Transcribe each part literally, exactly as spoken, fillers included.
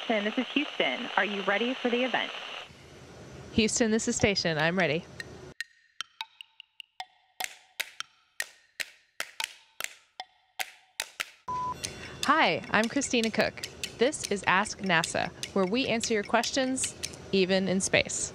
Station, this is Houston. Are you ready for the event? Houston, this is Station. I'm ready. Hi, I'm Christina Koch. This is Ask NASA, where we answer your questions, even in space.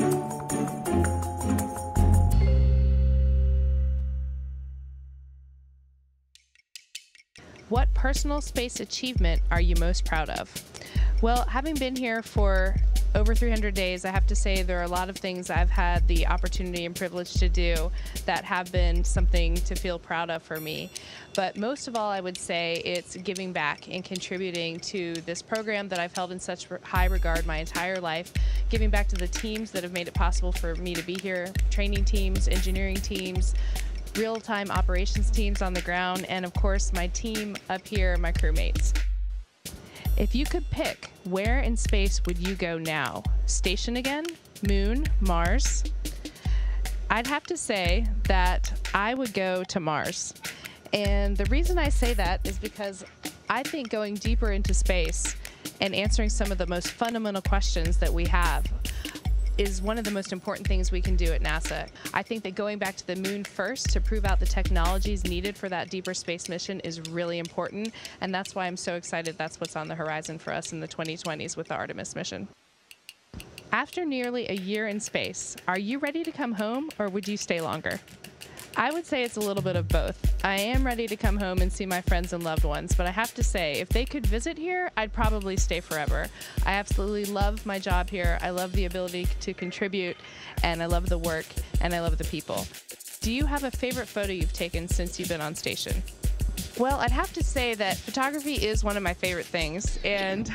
What personal space achievement are you most proud of? Well, having been here for over three hundred days, I have to say there are a lot of things I've had the opportunity and privilege to do that have been something to feel proud of for me. But most of all, I would say it's giving back and contributing to this program that I've held in such high regard my entire life, giving back to the teams that have made it possible for me to be here, training teams, engineering teams, real-time operations teams on the ground, and of course my team up here, my crewmates. If you could pick, where in space would you go now? Station again? Moon? Mars? I'd have to say that I would go to Mars. And the reason I say that is because I think going deeper into space and answering some of the most fundamental questions that we have is one of the most important things we can do at NASA. I think that going back to the moon first to prove out the technologies needed for that deeper space mission is really important, and that's why I'm so excited that's what's on the horizon for us in the twenty twenties with the Artemis mission. After nearly a year in space, are you ready to come home, or would you stay longer? I would say it's a little bit of both. I am ready to come home and see my friends and loved ones, but I have to say, if they could visit here, I'd probably stay forever. I absolutely love my job here. I love the ability to contribute, and I love the work, and I love the people. Do you have a favorite photo you've taken since you've been on station? Well, I'd have to say that photography is one of my favorite things, and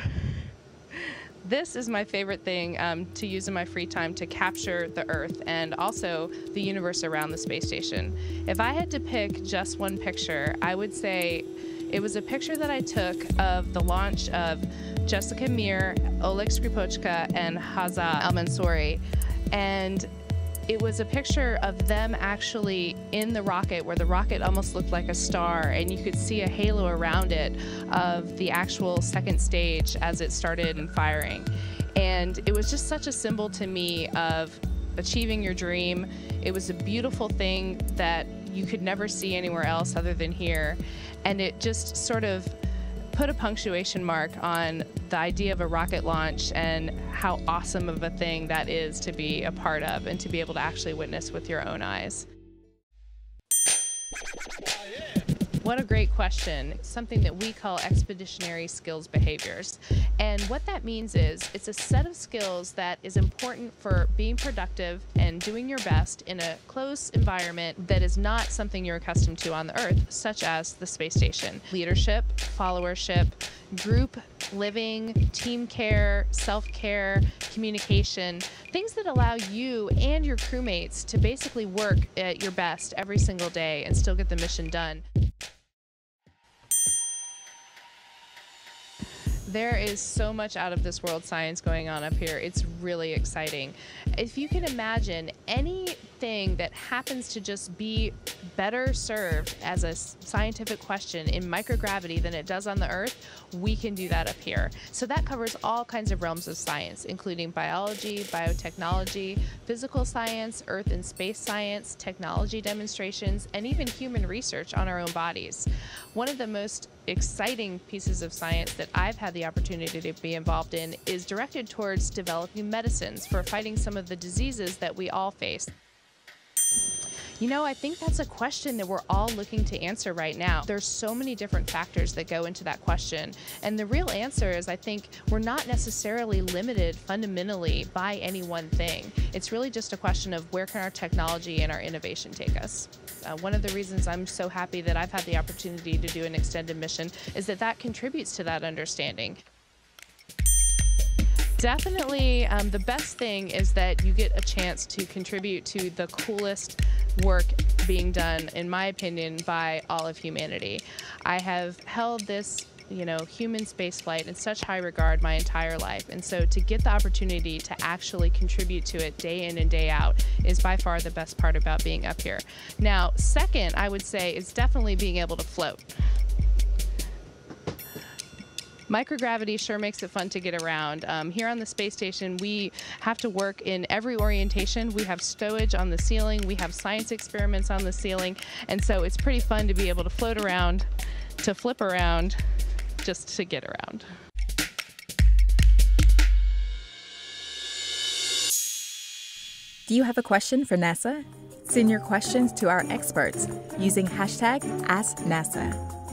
this is my favorite thing um, to use in my free time to capture the Earth and also the universe around the space station. If I had to pick just one picture, I would say it was a picture that I took of the launch of Jessica Meir, Oleg Skripochka, and Hazza Al-Mansouri. And it was a picture of them actually in the rocket, where the rocket almost looked like a star, and you could see a halo around it of the actual second stage as it started firing. And it was just such a symbol to me of achieving your dream. It was a beautiful thing that you could never see anywhere else other than here. And it just sort of put a punctuation mark on the idea of a rocket launch and how awesome of a thing that is to be a part of and to be able to actually witness with your own eyes. What a great question. It's something that we call expeditionary skills behaviors. And what that means is it's a set of skills that is important for being productive and doing your best in a close environment that is not something you're accustomed to on the Earth, such as the space station. Leadership, followership, group living, team care, self-care, communication, things that allow you and your crewmates to basically work at your best every single day and still get the mission done. There is so much out of this world science going on up here. It's really exciting. If you can imagine anything that happens to just be better served as a scientific question in microgravity than it does on the Earth, we can do that up here. So that covers all kinds of realms of science, including biology, biotechnology, physical science, Earth and space science, technology demonstrations, and even human research on our own bodies. One of the most exciting pieces of science that I've had the opportunity to be involved in is directed towards developing medicines for fighting some of the diseases that we all face. You know, I think that's a question that we're all looking to answer right now. There's so many different factors that go into that question. And the real answer is, I think, we're not necessarily limited fundamentally by any one thing. It's really just a question of where can our technology and our innovation take us. Uh, one of the reasons I'm so happy that I've had the opportunity to do an extended mission is that that contributes to that understanding. Definitely, um, the best thing is that you get a chance to contribute to the coolest work being done, in my opinion, by all of humanity. I have held this, you know, human spaceflight in such high regard my entire life, and so to get the opportunity to actually contribute to it day in and day out is by far the best part about being up here. Now, second, I would say, is definitely being able to float. Microgravity sure makes it fun to get around. Um, here on the space station, we have to work in every orientation. We have stowage on the ceiling, we have science experiments on the ceiling, and so it's pretty fun to be able to float around, to flip around, just to get around. Do you have a question for NASA? Send your questions to our experts using hashtag AskNASA.